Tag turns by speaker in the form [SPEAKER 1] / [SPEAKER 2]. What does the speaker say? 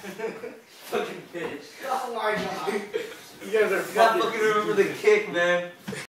[SPEAKER 1] Fucking bitch.
[SPEAKER 2] Oh my god.
[SPEAKER 1] You guys are fucking... You gotta fucking remember the kick, man.